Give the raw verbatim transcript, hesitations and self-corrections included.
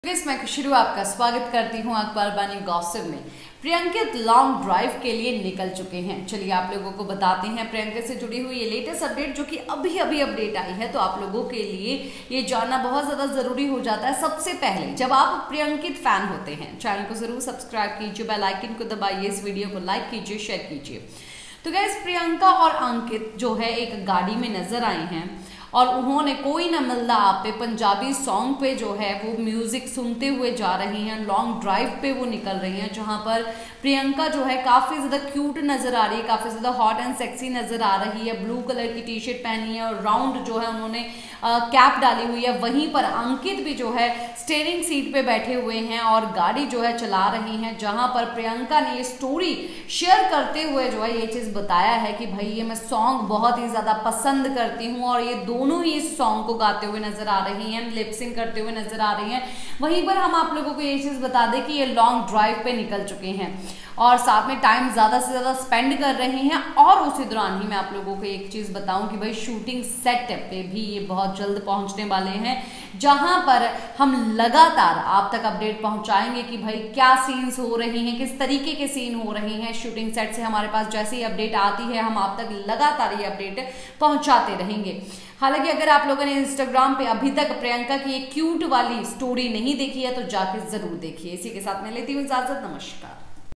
Guys मैं खुशरू आपका स्वागत करती हूं अखबार बानी गॉसिप में। प्रियंकित लॉन्ग ड्राइव के लिए निकल चुके हैं। चलिए आप लोगों को बताते हैं प्रियंका से जुड़ी हुई ये लेटेस्ट अपडेट, जो कि अभी अभी अपडेट आई है, तो आप लोगों के लिए ये जानना बहुत ज़्यादा ज़रूरी हो जाता है। सबसे पहले जब आप प्रियंकित फैन होते हैं, चैनल को ज़रूर सब्सक्राइब कीजिए, बेल आइकन को दबाइए, इस वीडियो को लाइक कीजिए, शेयर कीजिए। तो गाइस प्रियंका और अंकित जो है एक गाड़ी में नजर आए हैं और उन्होंने कोई न मिलता आप पे पंजाबी सॉन्ग पे जो है वो म्यूजिक सुनते हुए जा रही हैं। लॉन्ग ड्राइव पे वो निकल रही हैं, जहां पर प्रियंका जो है काफी ज्यादा क्यूट नजर आ रही है, काफी ज्यादा हॉट एंड सेक्सी नजर आ रही है। ब्लू कलर की टी शर्ट पहनी है और राउंड जो है उन्होंने कैप डाली हुई है। वहीं पर अंकित भी जो है स्टीयरिंग सीट पे बैठे हुए हैं और गाड़ी जो है चला रही हैं, जहां पर प्रियंका ने ये स्टोरी शेयर करते हुए जो है ये चीज बताया है कि भाई ये मैं सॉन्ग बहुत ही ज्यादा पसंद करती हूँ और ये दोनों ही इस सॉन्ग को गाते हुए नजर आ रही हैं, लिपसिंग करते हुए नजर आ रही हैं। वहीं पर हम आप लोगों को ये चीज बता दें कि ये लॉन्ग ड्राइव पे निकल चुके हैं और साथ में टाइम ज्यादा से ज्यादा स्पेंड कर रही हैं। और उसी दौरान ही मैं आप लोगों को एक चीज बताऊं कि भाई शूटिंग सेट पे भी ये बहुत जल्द पहुंचने वाले हैं, जहां पर हम लगातार आप तक अपडेट पहुंचाएंगे कि भाई क्या सीन्स हो रही हैं, किस तरीके के सीन हो रहे हैं शूटिंग सेट से। हमारे पास जैसे ही अपडेट आती है हम आप तक लगातार ये अपडेट पहुंचाते रहेंगे। हालांकि अगर आप लोगों ने इंस्टाग्राम पे अभी तक प्रियंका की एक क्यूट वाली स्टोरी नहीं देखी है तो जाके जरूर देखिए। इसी के साथ मैं लेती हूँ इजाजत, नमस्कार।